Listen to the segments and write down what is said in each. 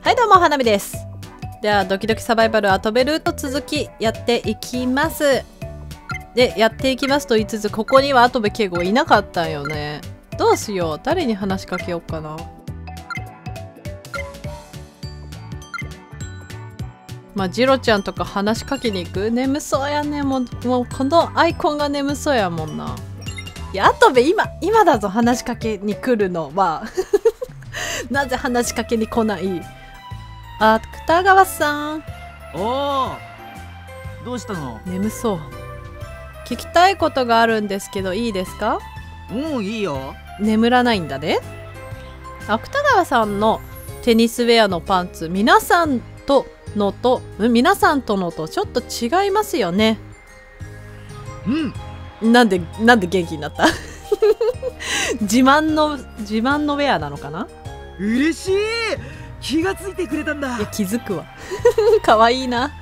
はいどうも、花見です。ではドキドキサバイバルアトベルート続きやっていきます。で、やっていきますと言いつつ、ここには跡部圭吾いなかったんよね。どうしよう、誰に話しかけようかな。まあジロちゃんとか話しかけに行く。眠そうやね。もうこのアイコンが眠そうやもんな。いや、跡部今だぞ、話しかけに来るのはなぜ話しかけに来ない。芥川さん。 おお、どうしたの？ 眠そう。聞きたいことがあるんですけどいいですか？ うん、いいよ。 眠らないんだね。芥川さんのテニスウェアのパンツ、皆さんとのとちょっと違いますよね。 うん。 なんで元気になった自慢のウェアなのかな。 嬉しい。気がついてくれたんだ。 いや、気づくわかわいいな。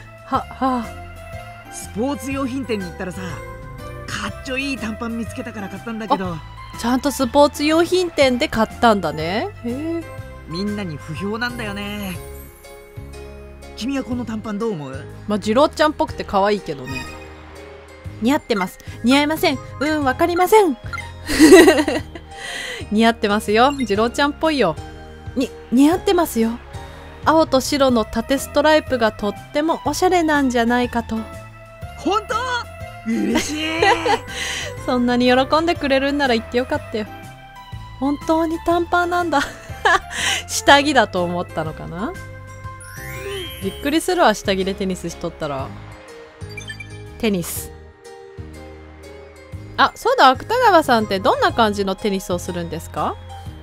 スポーツ用品店に行ったらさ、かっちょいい短パン見つけたから買ったんだけど。 ちゃんとスポーツ用品店で買ったんだね。へえ。 みんなに不評なんだよね。君はこの短パンどう思う？ まあ、ジローちゃんっぽくて可愛いけどね。似合ってます。似合いません。わかりません似合ってますよ。ジローちゃんっぽいよ。似合ってますよ。青と白の縦ストライプがとってもおしゃれなんじゃないかと。 本当？嬉しいそんなに喜んでくれるんなら言ってよかったよ。本当に短パンなんだ下着だと思ったのかな。びっくりするわ、下着でテニスしとったら。テニス。あ、そうだ、芥川さんってどんな感じのテニスをするんですか？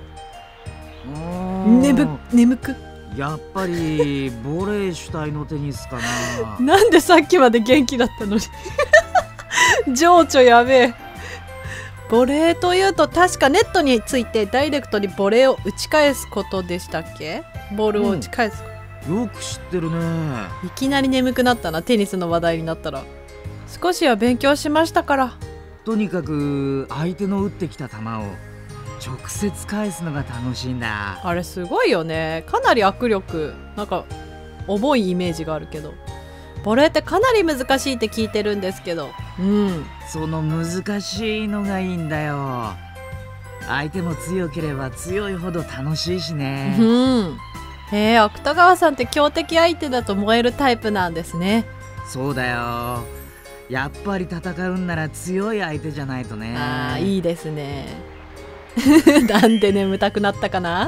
眠く。 やっぱりボレー主体のテニスかななんでさっきまで元気だったのに情緒やべえ。ボレーというと確かネットについてダイレクトにボレーを打ち返すことでしたっけ？ボールを打ち返す、 よく知ってるね。 いきなり眠くなったな、テニスの話題になったら。少しは勉強しましたから。 とにかく相手の打ってきた球を直接返すのが楽しいんだ。 あれすごいよね。かなり握力、なんか重いイメージがあるけど、ボレーってかなり難しいって聞いてるんですけど。 その難しいのがいいんだよ。相手も強ければ強いほど楽しいしね。 芥川さんって強敵相手だと燃えるタイプなんですね。 そうだよ。やっぱり戦うんなら強い相手じゃないとね。 ああ、いいですねなんで眠たくなったかな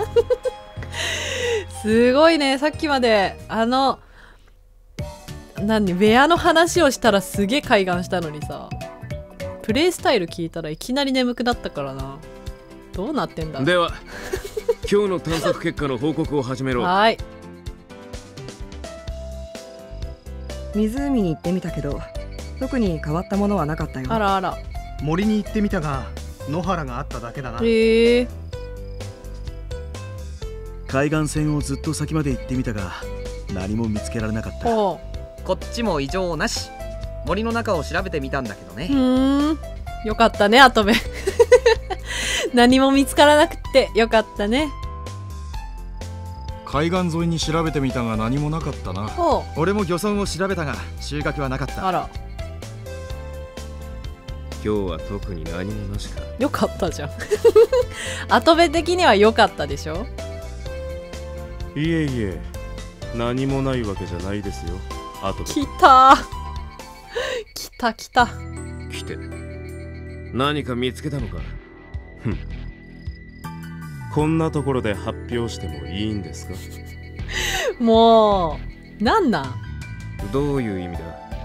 すごいね。さっきまでウェアの話をしたらすげえ開眼したのにさ、プレイスタイル聞いたらいきなり眠くなったからな。どうなってんだ。 では今日の探索結果の報告を始めろ。 はい。 湖に行ってみたけど特に変わったものはなかったよ。 あらあら。 森に行ってみたが野原があっただけだな。 海岸線をずっと先まで行ってみたが何も見つけられなかった。 こっちも異常なし。森の中を調べてみたんだけどね。 よかったね、跡部何も見つからなくてよかったね。 海岸沿いに調べてみたが何もなかったな。 俺も漁村を調べたが収穫はなかった。 あら、 今日は特に何もなしか。 よかったじゃん跡部的には良かったでしょ。 いえいえ、何もないわけじゃないですよ。後で来た来て何か見つけたのか。 こんなところで発表してもいいんですか？ もうなんどういう意味だ。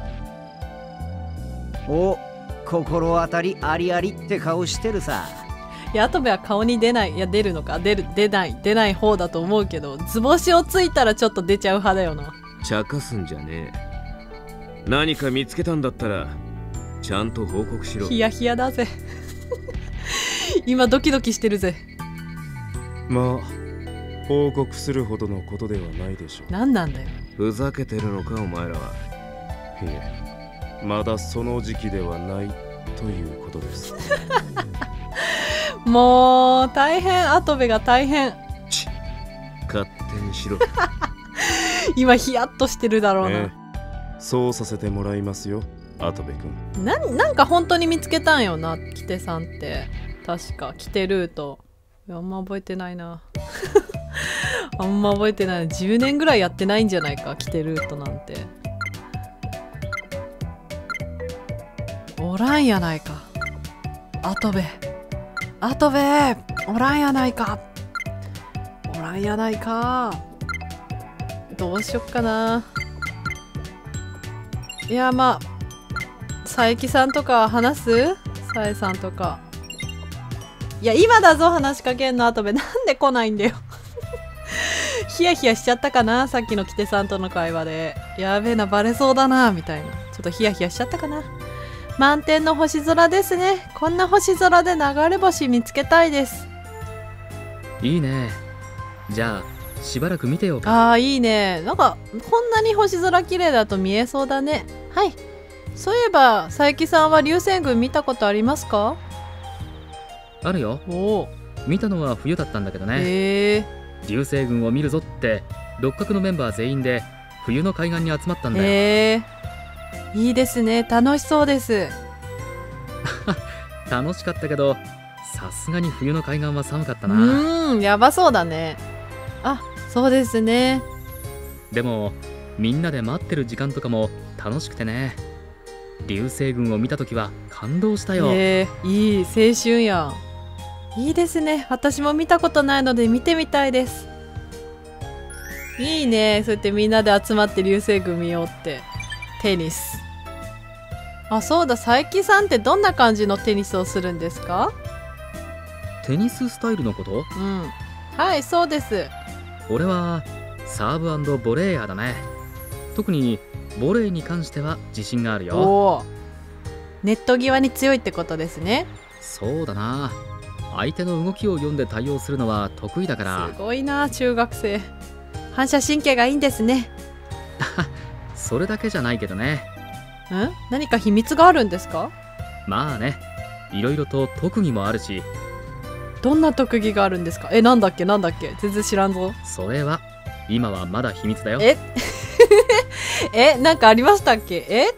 お、心当たりありありって顔してるさ。 いや、跡部は顔に出ない。いや、出るのか。出ない方だと思うけど、図星をついたらちょっと出ちゃう派だよな。 茶化すんじゃねえ。何か見つけたんだったらちゃんと報告しろ。 ヒヤヒヤだぜ今ドキドキしてるぜ。 まあ報告するほどのことではないでしょう。 何なんだよ。 ふざけてるのかお前らは。 いえ、まだその時期ではないということですもう大変、跡部が大変。 勝手にしろ。 今ヒヤッとしてるだろうな、 ええ、そうさせてもらいますよ、跡部君。 なんか本当に見つけたんよな、キテさんって。確かキテルート。いや、あんま覚えてないな。あんま覚えてない。10年ぐらいやってないんじゃないか、キテルートなんて。おらんやないか。跡部おらんやないか。おらんやないか。どうしよっかな。いや、まあ佐伯さんとか話す？さえさんとか。いや、今だぞ話しかけんの。跡部なんで来ないんだよ。ヒヤヒヤしちゃったかな、さっきのキテさんとの会話で。やべえな、バレそうだなみたいな。ちょっとヒヤヒヤしちゃったかな。満天の星空ですね。こんな星空で流れ星見つけたいです。 いいね。じゃあしばらく見てようか。 あー、いいね。なんかこんなに星空綺麗だと見えそうだね。はい。そういえば佐伯さんは流星群見たことありますか？ あるよ。 おお。 見たのは冬だったんだけどね。 へえ。 流星群を見るぞって六角のメンバー全員で冬の海岸に集まったんだよ。 へえ。いいですね。楽しそうです。 楽しかったけど、さすがに冬の海岸は寒かったな。 やばそうだね。あ、そうですね。 でもみんなで待ってる時間とかも楽しくてね。流星群を見た時は感動したよ。 いい青春やん。いいですね。私も見たことないので見てみたいです。いいね。そうやってみんなで集まって流星群見ようって。テニス。あ、そうだ。佐伯さんってどんな感じのテニスをするんですか？ テニススタイルのこと？ うん。はい、そうです。 俺はサーブ&ボレーヤーだね。特にボレーに関しては自信があるよ。 おー。ネット際に強いってことですね。 そうだな。相手の動きを読んで対応するのは得意だから。 すごいな、中学生。反射神経がいいんですね。 それだけじゃないけどね。 何か秘密があるんですか？ まあね、いろいろと特技もあるし。 どんな特技があるんですか？なんだっけ全然知らんぞ。 それは今はまだ秘密だよ。 なんかありましたっけ？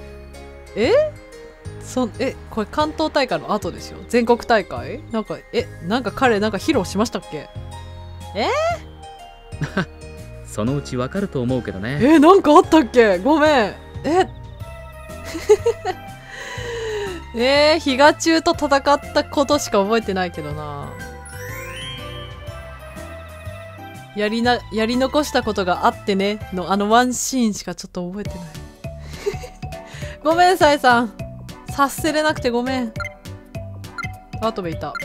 これ関東大会の後ですよ。全国大会？なんか彼なんか披露しましたっけ？ そのうちわかると思うけどね。 なんかあったっけ？ごめん。比嘉中と戦ったことしか覚えてないけどな。やり残したことがあってねのあのワンシーンしかちょっと覚えてない。ごめん、サイさん。察せれなくてごめん。跡部いた。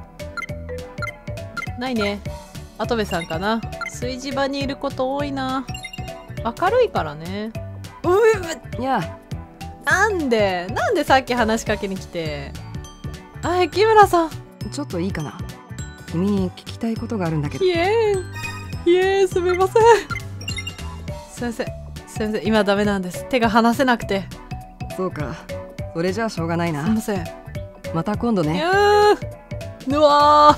ないね。跡部さんかな。炊事場にいること多いな。明るいからね。 いや、 なんでさっき話しかけに来て。木村さん。 ちょっといいかな。君に聞きたいことがあるんだけど。 すみません。すいません。今ダメなんです。手が離せなくて。 そうか。それじゃあしょうがないな。 すいません。 また今度ね。 ぬわ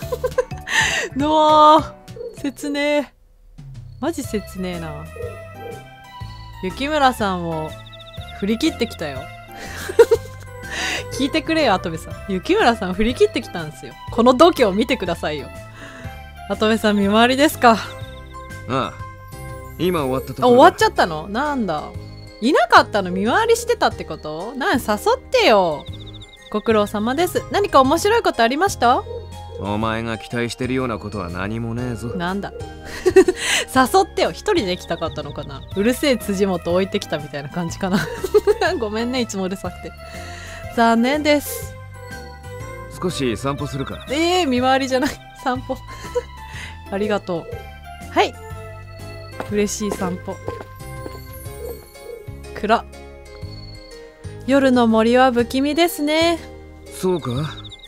ー切ねえ。マジ切ねえな。雪村さんを振り切ってきたよ。聞いてくれよ、跡部さん。雪村さん振り切ってきたんですよ。この度胸を見てくださいよ。跡部さん見回りですか？ ああ、今終わったところだ。 終わっちゃったの？なんだ。いなかったの？見回りしてたってこと？誘ってよ。ご苦労様です。何か面白いことありました？ お前が期待してるようなことは何もねえぞ。 なんだ。誘ってよ。一人で来たかったのかな。うるせえ辻元置いてきたみたいな感じかな。ごめんね、いつもうるさくて。残念です。 少し散歩するか。 見回りじゃない。散歩。ありがとう。はい。嬉しい散歩。暗。夜の森は不気味ですね。 そうか？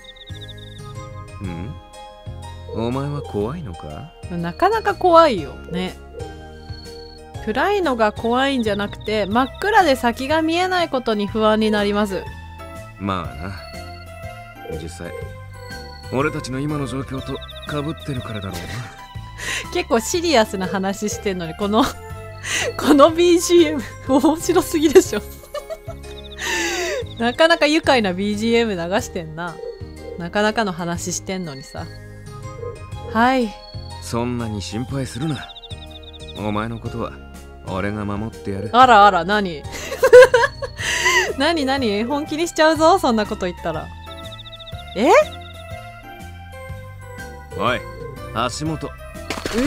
お前は怖いのか？ なかなか怖いよね。暗いのが怖いんじゃなくて、真っ暗で先が見えないことに不安になります。 まあな。実際俺たちの今の状況と被ってるからだろうな。 結構シリアスな話してんのに、この BGM 面白すぎでしょ。なかなか愉快な BGM 流してんな。なかなかの話してんのにさ。はい。 そんなに心配するな。お前のことは俺が守ってやる。 あらあら、何何本気にしちゃうぞ、そんなこと言ったら。 おい、足元。 守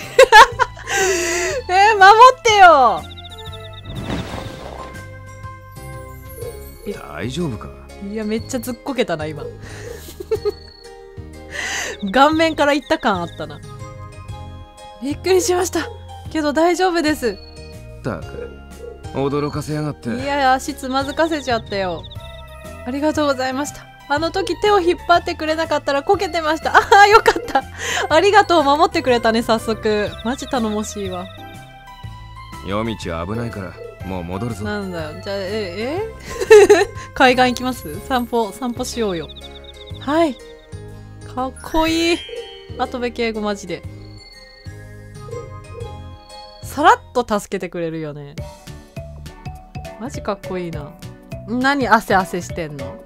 ってよ。 大丈夫か？ いや、めっちゃずっこけたな今。顔面からいった感あったな。びっくりしました。けど大丈夫です。 ったく驚かせやがって。 いや、足つまずかせちゃったよ。ありがとうございました。あの時手を引っ張ってくれなかったらこけてました。ああ、よかった。ありがとう、守ってくれたね、早速。マジ頼もしいわ。 夜道は危ないからもう戻るぞ。 なんだよ、じゃあ海岸行きます？散歩しようよ。はい、かっこいい。跡部敬吾マジでさらっと助けてくれるよね。マジかっこいいな。何汗してんの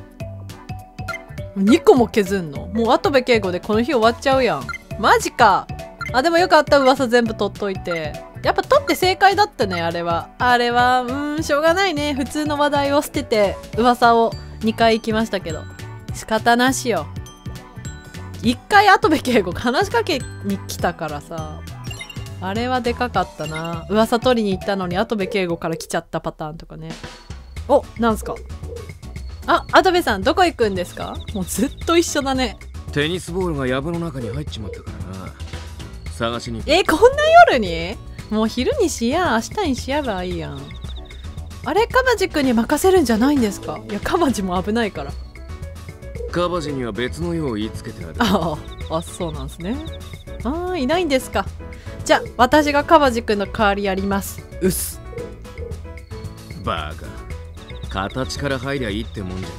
？2個も削んの？もう跡部敬吾でこの日終わっちゃうやん。マジか。あ、でもよかった、噂全部取っといて。やっぱ取って正解だったね、あれは。しょうがないね。普通の話題を捨てて噂を2回行きましたけど、仕方なしよ。1回跡部敬吾話しかけに来たからさ、あれはでかかったな。噂取りに行ったのに跡部敬吾から来ちゃったパターンとかね。お、なんすか？あ、跡部さんどこ行くんですか？もうずっと一緒だね。 テニスボールが藪の中に入っちまったからな。探しに行く。 こんな夜に？もう昼にしや、明日にしやばいいやん。あれ、カバジ君に任せるんじゃないんですか？いや、カバジも危ないから。 カバジには別の用を言いつけてある。 そうなんですね。いないんですか。じゃあ私がカバジ君の代わりやります。うっす。 バカ、形から入りゃいいってもんじゃね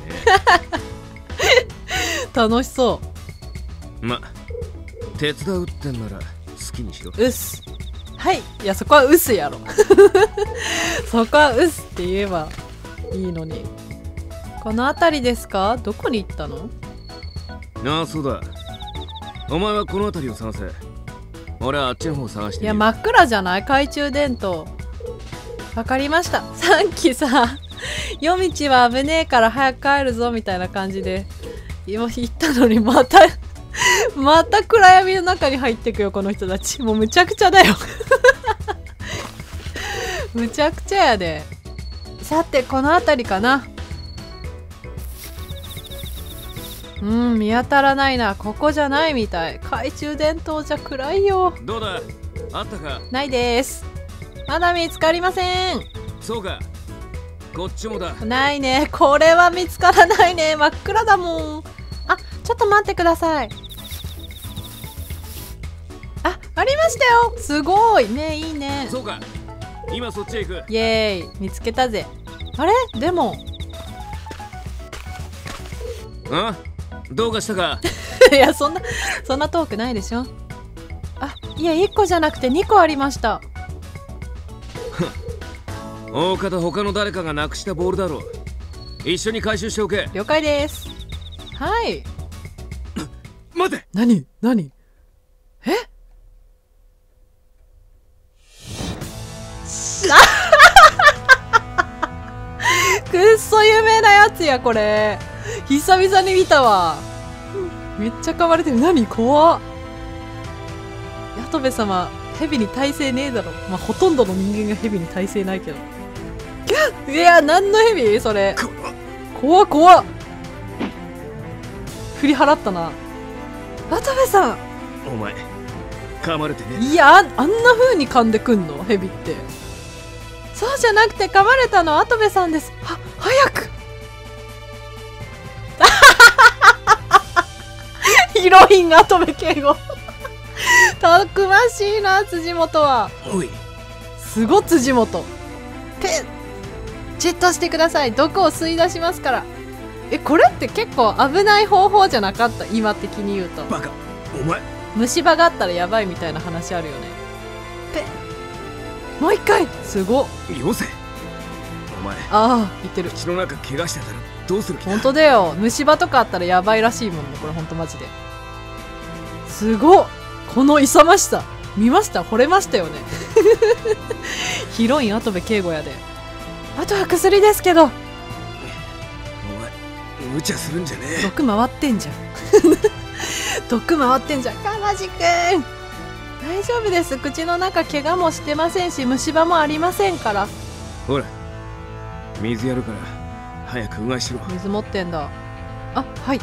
え。楽しそう。 手伝うってんなら好きにしろ。 うっす。はい。いや、そこはうっすやろ。そこはうっすって言えばいいのに。この辺りですか？どこに行ったの？ ああ、そうだ。お前はこの辺りを探せ。俺はあっちの方を探してみる。 いや、真っ暗じゃない？懐中電灯。わかりました。さっきさ、夜道は危ねえから早く帰るぞみたいな感じで今言ったのに、また暗闇の中に入ってくよ、この人たち。もうむちゃくちゃだよ。むちゃくちゃやで。さて、この辺りかな。見当たらないな。ここじゃないみたい。懐中電灯じゃ暗いよ。 どうだ、あったか？ ないです。まだ見つかりません。 そうか、こっちもだ。 ないね。これは見つからないね。真っ暗だもん。あ、ちょっと待ってください。ありましたよ。すごいね。いいね。 そうか、今そっちへ行く。 イエーイ、見つけたぜ。あれ、でもどうかしたか？ いや、そんな遠くないでしょ。いや、1個じゃなくて2個ありました。 大方他の誰かがなくしたボールだろう。一緒に回収しておけ。 了解です。はい。 待て。 何くっそ有名なやつや、これ。久々に見たわ。めっちゃ噛まれてる。何？怖っ。矢部様、蛇に耐性ねえだろ。ほとんどの人間が蛇に耐性ないけど。いや、何の蛇それ。怖っ。振り払ったな。矢部さん。 お前、噛まれてね。 いや、あんな風に噛んでくんの？蛇って。そうじゃなくて、噛まれたのは跡部さんです。早く。ヒロイン跡部敬吾。たくましいな、辻元は。すご辻元。じっとしてください。毒を吸い出しますから。これって結構危ない方法じゃなかった？今的に言うと。 バカ、お前虫歯があったらやばいみたいな話あるよね。もう一回。すごっ。 よせ。お前、 ああ言ってる。 口の中怪我してたらどうする気だ。 本当だよ。虫歯とかあったらやばいらしいもんね、これほんとマジで。すごっ。この勇ましさ見ました？惚れましたよね。ヒロイン跡部圭吾やで。あとは薬ですけど。 お前無茶するんじゃねえ。 毒回ってんじゃん。毒回ってんじゃん。かまじくん大丈夫です。口の中怪我もしてませんし虫歯もありませんから。 ほら水やるから早くうがいしろ。 水持ってんだ。あ、はい。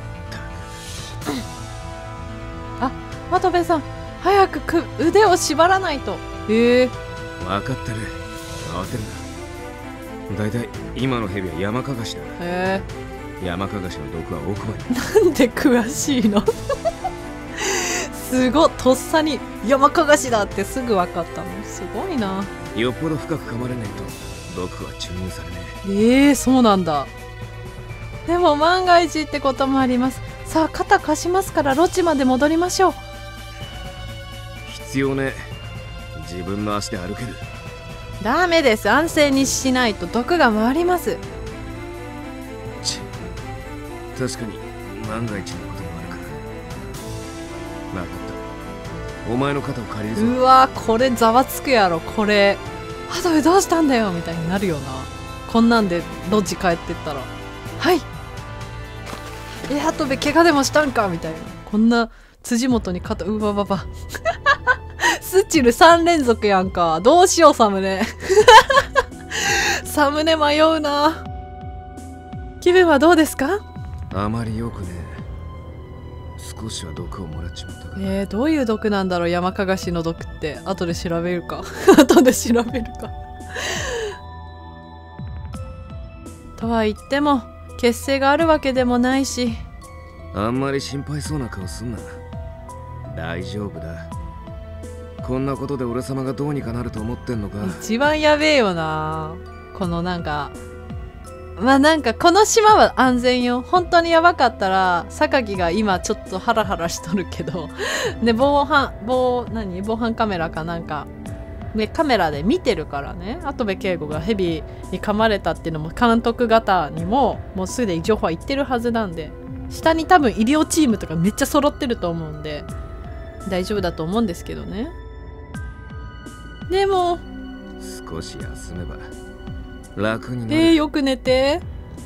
あ、跡部さん早く腕を縛らないと。 分かってる。慌てるな。だいたい今のヘビは山かがしだ。山かがしの毒は奥歯に。 なんで詳しいの？すごっ。とっさに山かがしだってすぐ分かったの。すごいな。 よっぽど深く噛まれないと毒は注入されねえ。そうなんだ。でも万が一ってこともあります。さあ肩貸しますからロッジまで戻りましょう。 必要ね。自分の足で歩ける。 ダメです。安静にしないと毒が回ります。 確かに万が一のこともあるから。分かった。お前の肩を借りるぞ。 うわこれざわつくやろ。これ跡部どうしたんだよみたいになるよな。こんなんでロッジ帰ってったら、はい跡部怪我でもしたんかみたいな。こんな辻元に肩うわばば。スチル3連続やんか。どうしようサムネ。サムネ迷うな。気分はどうですか？ あまりよくね。少しは毒をもらっちまったから。 どういう毒なんだろう。山かがしの毒って後で調べるか。後で調べるか。とは言っても血清があるわけでもないし。 あんまり心配そうな顔すんな。大丈夫だ。こんなことで俺様がどうにかなると思ってんのか。 一番やべえよな。このなんかなんかこの島は安全よ。本当にやばかったら榊が今ちょっとハラハラしとるけどで防犯カメラかなんかね、カメラで見てるからね。跡部圭吾がヘビに噛まれたっていうのも監督方にももうすでに情報は言ってるはずなんで、下に多分医療チームとかめっちゃ揃ってると思うんで大丈夫だと思うんですけどね。でも少し休めば楽になる。 よく寝て。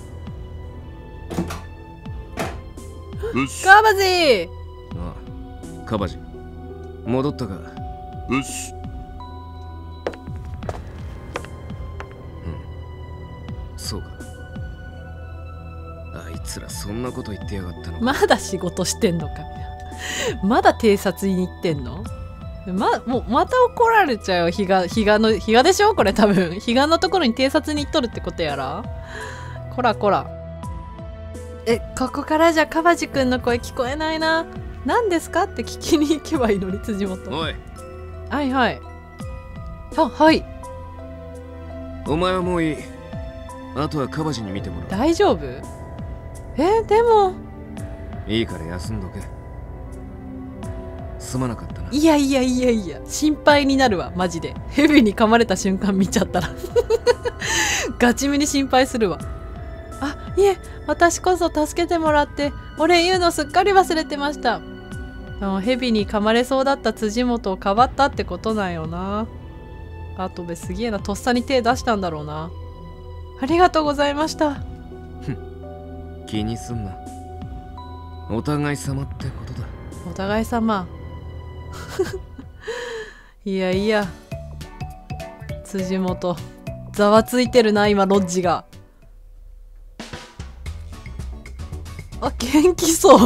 カバジ。 ああ、カバジ戻ったか。 うっす。 そうか。あいつらそんなこと言ってやがったのか。 まだ仕事してんのか。まだ偵察に行ってんの。もうまた怒られちゃうよ。比嘉でしょこれ。多分比嘉のところに偵察に行っとるってことやら。こらこら。ここからじゃカバジ君の声聞こえないな。何ですかって聞きに行けばいいのに。辻元。 おい。 はいはい。はい。 お前はもういい。あとはカバジに見てもらう。 大丈夫？でもいいから休んどけ。すまなかったな。 いや心配になるわマジで。ヘビに噛まれた瞬間見ちゃったらガチめに心配するわ。いえ私こそ助けてもらってお礼言うのすっかり忘れてました。ヘビに噛まれそうだった辻元をかばったってことなんよな。跡部すげえな。とっさに手出したんだろうな。ありがとうございました。 気にすんな。お互い様ってことだ。 お互い様。いや辻元ざわついてるな今ロッジが。元気そう。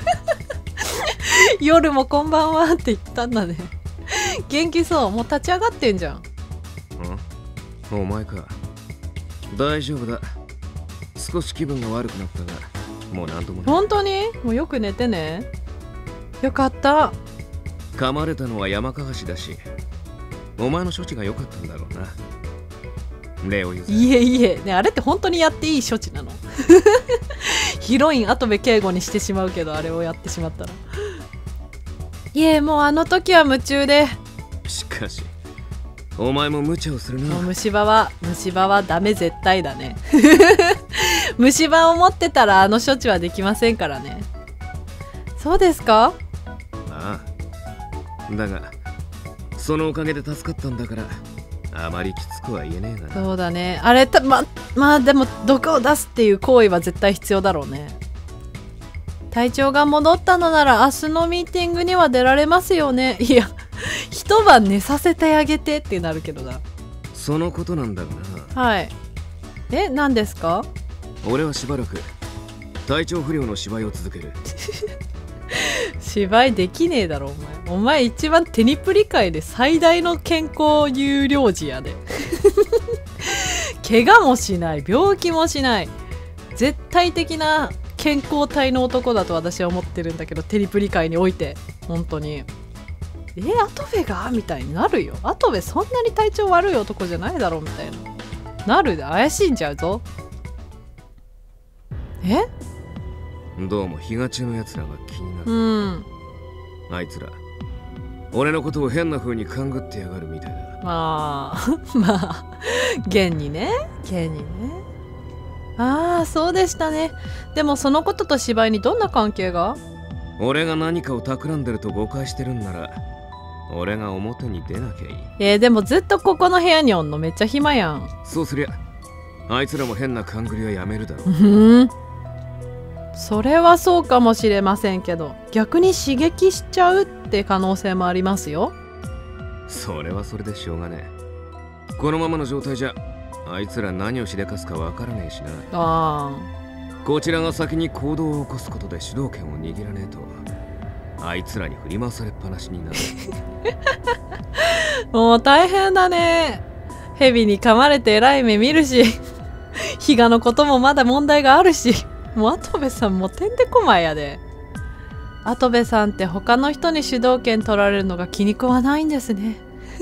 夜もこんばんはって言ったんだね。元気そう。もう立ち上がってんじゃん。 お前か。大丈夫だ。少し気分が悪くなったがもうなんともない。 本当にもうよく寝てね。よかった。 噛まれたのは山かがしだしお前の処置が良かったんだろうな。礼を言うぜ。 いえね、あれって本当にやっていい処置なの？ヒロイン跡部圭吾にしてしまうけど、あれをやってしまったらいえ、もうあの時は夢中で。 しかしお前も無茶をするな。 もう虫歯はダメ、絶対だね。虫歯を持ってたらあの処置はできませんからね。そうですか？ ああ、だがそのおかげで助かったんだからあまりきつくは言えねえがな。 そうだね。あれまあでも毒を出すっていう行為は絶対必要だろうね。体調が戻ったのなら明日のミーティングには出られますよね。いや、一晩寝させてあげてってなるけどな。 そのことなんだがな。 はい。何ですか？ 俺はしばらく体調不良の芝居を続ける。 芝居できねえだろお前一番テニプリ界で最大の健康有料児やで。怪我もしない、病気もしない、絶対的な健康体の男だと私は思ってるんだけど、テニプリ界において本当にアトベがみたいになるよ。アトベそんなに体調悪い男じゃないだろみたいななるで、怪しんじゃうぞ。 どうも比嘉中のやつらが気になる。あいつら俺のことを変な風に勘ぐってやがるみたいだ。 まあ現にね。ああ、そうでしたね。でもそのことと芝居にどんな関係が？ 俺が何かを企んでると誤解してるんなら俺が表に出なきゃいい。 でもずっとここの部屋におんのめっちゃ暇やん。 そうすりゃあいつらも変な勘ぐりはやめるだろう。 それはそうかもしれませんけど、逆に刺激しちゃうって可能性もありますよ。 それはそれでしょうがねえ。このままの状態じゃあいつら何をしでかすかわからねえしな。こちらが先に行動を起こすことで主導権を握らねえとあいつらに振り回されっぱなしになる。 もう大変だね。蛇に噛まれてえらい目見るし、比嘉のこともまだ問題があるし、もう跡部さんもてんてこまいやで。跡部さんって他の人に主導権取られるのが気に食わないんですね。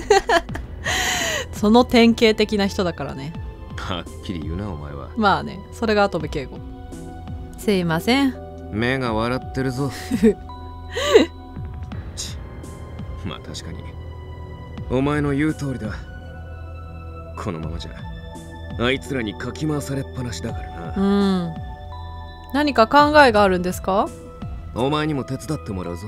その典型的な人だからね。 はっきり言うなお前は。 まあね、それが跡部圭吾。すいません。 目が笑ってるぞ。まあ確かにお前の言う通りだ。このままじゃあいつらにかき回されっぱなしだからな。 何か考えがあるんですか？ お前にも手伝ってもらうぞ。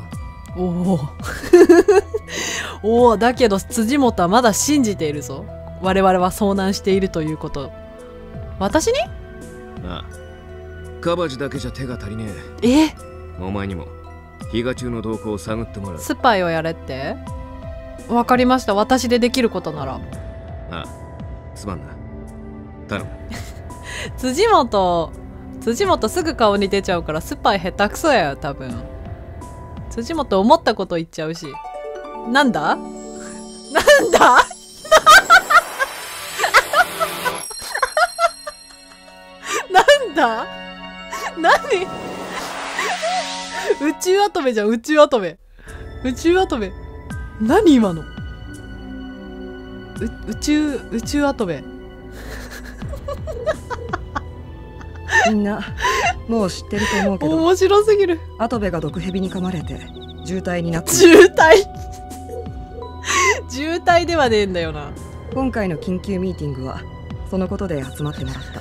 おお、だけど辻本はまだ信じているぞ。我々は遭難しているということ。私に？ ああ、カバジだけじゃ手が足りねえ。 お前にも比嘉中の動向を探ってもらう。 スパイをやれって？わかりました。私でできることなら。 ああ、すまんな。頼む。 辻本すぐ顔に出ちゃうからスパイ下手くそやよ多分。辻本思ったこと言っちゃうし。なんだ何宇宙アトメじゃん。宇宙アトメ何今の宇宙アトメ。 みんなもう知ってると思うけど、 面白すぎる。 アトベが毒蛇に噛まれて渋滞になって。 渋滞ではねえんだよな。 今回の緊急ミーティングはそのことで集まってもらった。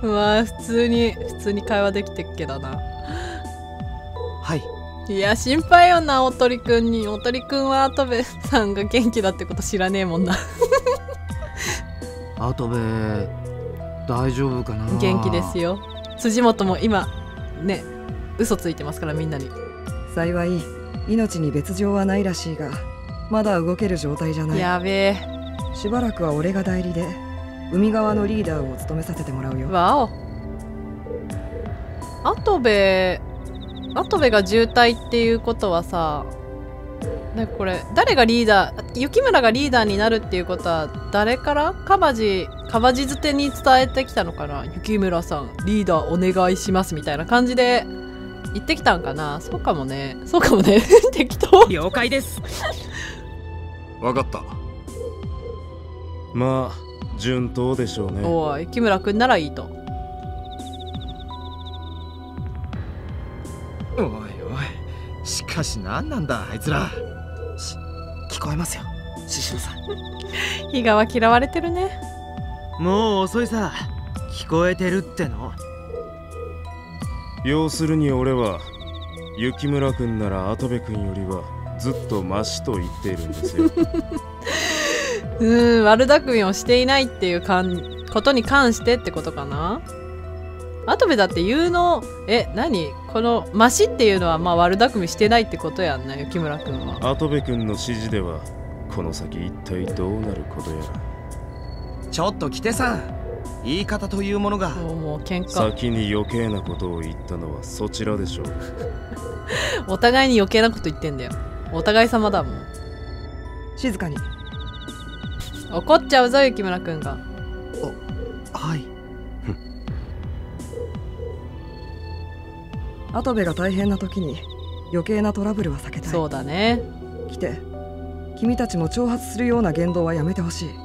まあ普通に会話できてっけどな。いや心配よな、おとりくんに。おとりくんは跡部さんが元気だってこと知らねえもんな。 跡部大丈夫かな。 元気ですよ。辻本も今ね嘘ついてますからみんなに。 幸い命に別状はないらしいが、まだ動ける状態じゃない。 やべえ。 しばらくは俺が代理で海側のリーダーを務めさせてもらうよ。 わお。跡部が渋滞っていうことはさ、これ誰がリーダー、雪村がリーダーになるっていうことは誰からカバジづてに伝えてきたのかな。雪村さんリーダーお願いしますみたいな感じで言ってきたんかな。そうかもね適当。 了解です。 わかった。まあ順当でしょうね。 おい、雪村くんならいいと。 おいおい、しっかかし何なんだあいつら。聞こえますよ獅子さん。 比嘉は嫌われてるね。 もう遅いさ。聞こえてるっての。 要するに俺は雪村君なら跡部君よりはずっとマシと言っているんですよ。 悪巧みをしていないっていうことに関してってことかな。跡部だって言うの、何このマシっていうのはまあ悪巧みしてないってことやんな、雪村君は。 跡部君の指示ではこの先一体どうなることやら。 ちょっと来てさん、言い方というものが。 もう喧嘩。 先に余計なことを言ったのはそちらでしょう。 お互いに余計なこと言ってんだよ。お互い様だもん。 静かに。 怒っちゃうぞ雪村君が。 はい。 跡部が大変な時に余計なトラブルは避けたい。 そうだね。 来て、君たちも挑発するような言動はやめてほしい。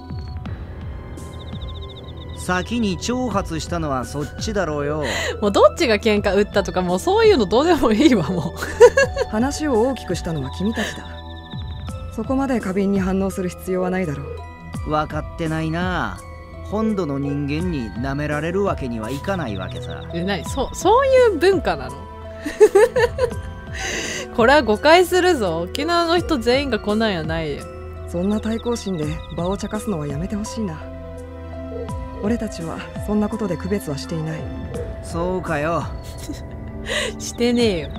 先に挑発したのはそっちだろうよ。 もうどっちが喧嘩打ったとかもうそういうのどうでもいいわもう。 話を大きくしたのは君たちだ。そこまで過敏に反応する必要はないだろう。 分かってないな。本土の人間に舐められるわけにはいかないわけさ。 そういう文化なの。これは誤解するぞ。沖縄の人全員がこんなんやないよ。 そんな対抗心で場を茶化すのはやめてほしいな。俺たちはそんなことで区別はしていない。 そうかよ。 してねえよ。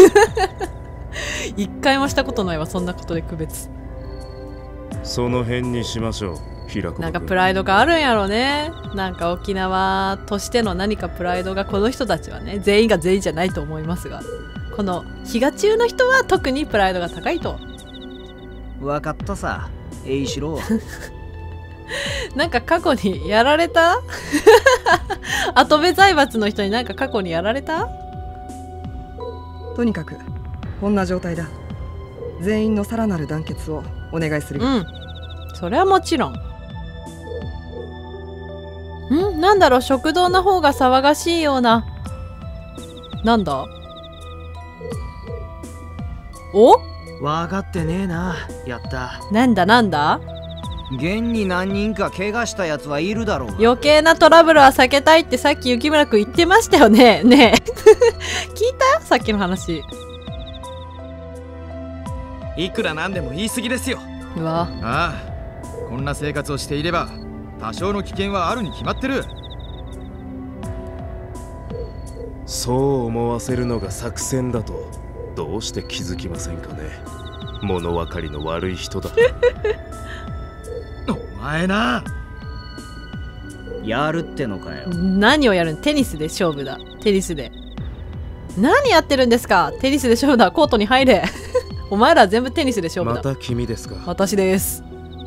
一回もしたことないわ、そんなことで区別。 その辺にしましょう。 なんかプライドがあるんやろね。なんか沖縄としての何かプライドが、この人たちはね、全員が全員じゃないと思いますが、この比嘉中の人は特にプライドが高いと。 分かったさ、しろ。 なんか過去にやられた。跡部財閥の人になんか過去にやられた。 とにかくこんな状態だ。全員のさらなる団結をお願いする。 それはもちろん。なんだろう、食堂の方が騒がしいような。なんだ。お？ 分かってねえな。やった。 なんだ。 現に何人か怪我したやつはいるだろう。 余計なトラブルは避けたいってさっき雪村くん言ってましたよね。ねえ。聞いた？さっきの話。 いくらなんでも言い過ぎですよ。 うわ。 ああ、こんな生活をしていれば多少の危険はあるに決まってる。 そう思わせるのが作戦だとどうして気づきませんかね。物分かりの悪い人だ。 お前な。 やるってのかよ。 何をやるん？テニスで勝負だ。テニスで。何やってるんですか？テニスで勝負だ。コートに入れ。お前ら全部テニスで勝負だ。 また君ですか？ 私です。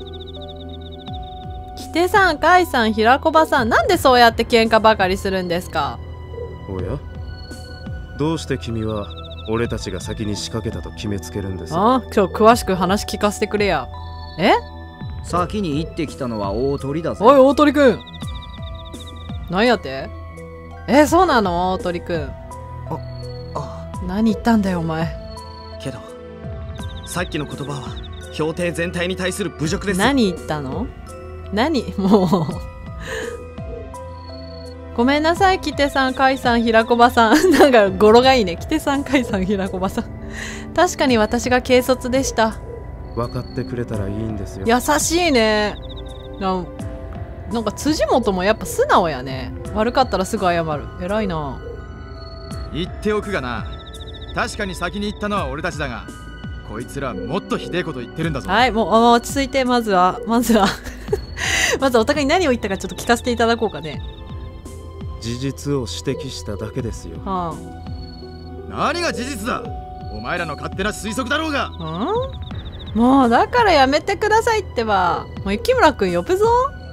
キテさん、カイさん、平子場さん、なんでそうやって喧嘩ばかりするんですか？ おや？どうして君は俺たちが先に仕掛けたと決めつけるんですか？ 今日詳しく話聞かせてくれや。 先に行ってきたのは大鳥だぞ。 おい大鳥くん、何やって？そうなの大鳥くん。何言ったんだよお前。 けどさっきの言葉は標定全体に対する侮辱です。 何言ったの？もうごめんなさい、キテさん、カイさん、平子場さん。なんか語呂がいいね。キテさん、カイさん、平子場さん。確かに私が軽率でした。 分かってくれたらいいんですよ。 優しいね。なんか辻元もやっぱ素直やね。悪かったらすぐ謝る。偉いな。 言っておくがな、確かに先に言ったのは俺たちだが、こいつらもっとひでえこと言ってるんだぞ。 はい、もう落ち着いて、まずはまずお互いに何を言ったかちょっと聞かせていただこうかね。 事実を指摘しただけですよ。 何が事実だ？お前らの勝手な推測だろうが。 もうだからやめてくださいってば。もう雪村くん呼ぶぞ。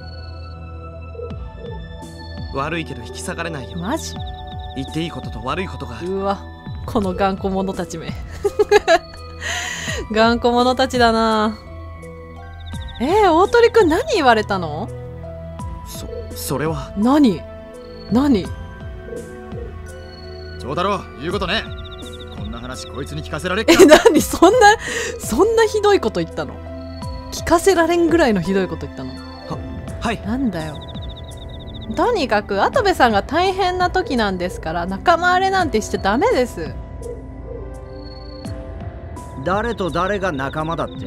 悪いけど引き下がれないよ。 マジ？ 言っていいことと悪いことがある。 うわ、この頑固者たちめ。頑固者たちだな。大鳥くん何言われたの？ それは。 何？ 長太郎、言うことね。こんな話こいつに聞かせられっか。 何そんなひどいこと言ったの？聞かせられんぐらいのひどいこと言ったの？ はい。 なんだよ。とにかく跡部さんが大変な時なんですから、仲間割れなんてしちゃダメです。 誰と誰が仲間だって？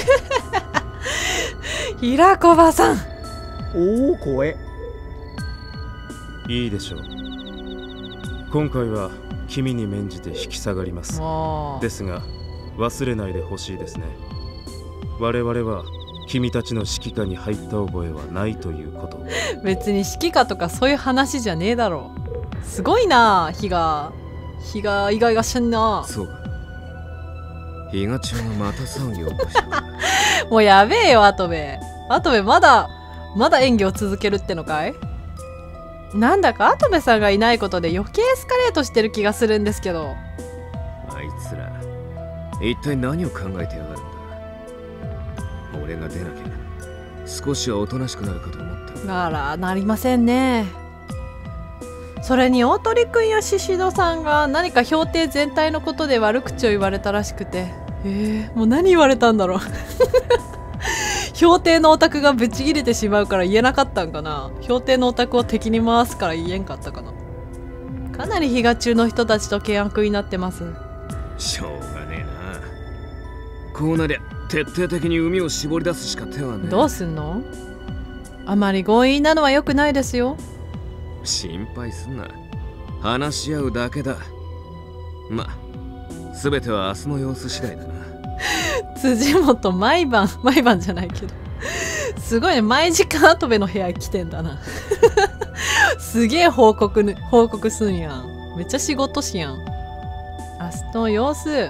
平子ばさん。 おお、怖え。 いいでしょう。今回は君に免じて引き下がります。ですが忘れないでほしいですね。我々は君たちの指揮下に入った覚えはないということ。 別に指揮下とかそういう話じゃねえだろ。すごいな、日がイガイガしてんな。 そうか。比嘉ちゃんがまた騒ぎを起こした。 もうやべえよ、跡部まだ演技を続けるってのかい？なんだか跡部さんがいないことで余計エスカレートしてる気がするんですけど。 あいつら一体何を考えてやがるんだ。俺が出なきゃ少しはおとなしくなるかと思った。 あら、なりませんね。それに大鳥くんや宍戸さんが何か評定全体のことで悪口を言われたらしくて、もう何言われたんだろう。評定のオタクがブチ切れてしまうから言えなかったんかな。評定のオタクを敵に回すから言えんかったかな。かなり比嘉中の人たちと険悪になってます。 しょうがねえな。こうなりゃ徹底的に海を絞り出すしか手はねえ。 どうすんの？あまり強引なのは良くないですよ。 心配すんな。話し合うだけだ。ま、全ては明日の様子次第だな。 辻本毎晩じゃないけど、すごいね。毎時間跡部の部屋来てんだな。すげえ報告すんやん。めっちゃ仕事しやん。明日の様子。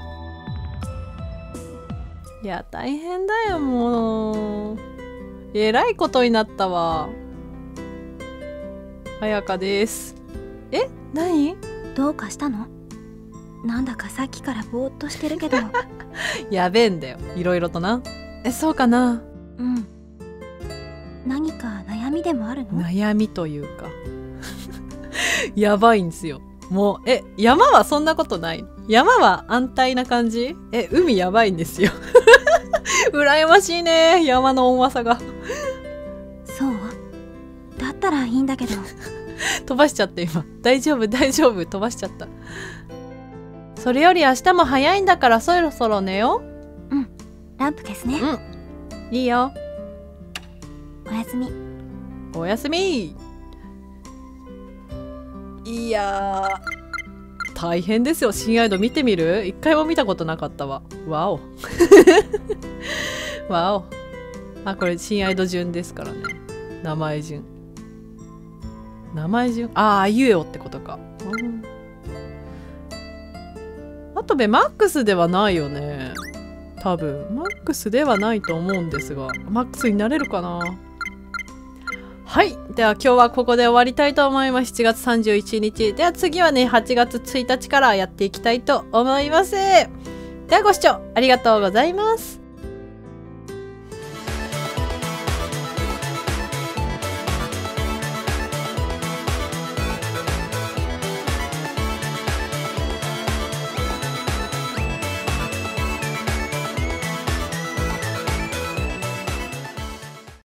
いや大変だよ、もうえらいことになったわ。彩香です。何？ どうかしたの？なんだかさっきからぼーっとしてるけど。 やべえんだよ、いろいろとな。そうかな。 うん。何か悩みでもあるの？ 悩みというかやばいんですよ。もう山はそんなことない。山は安泰な感じ。海やばいんですよ。羨ましいね、山の温和さが。 そうだったらいいんだけど。 飛ばしちゃって今。大丈夫飛ばしちゃった。それより明日も早いんだからそろそろ寝よう。うん、ランプ消すね。 いいよ。 おやすみ。 おやすみ。いやー大変ですよ。新アイド見てみる？一回も見たことなかったわ。わお。わお。あ、これ新アイド順ですからね。名前順。ああいうえおってことか。跡部マックスではないよね。多分マックスではないと思うんですが、マックスになれるかな。はい、では今日はここで終わりたいと思います。7月31日。では次はね、8月1日からやっていきたいと思います。ではご視聴ありがとうございます。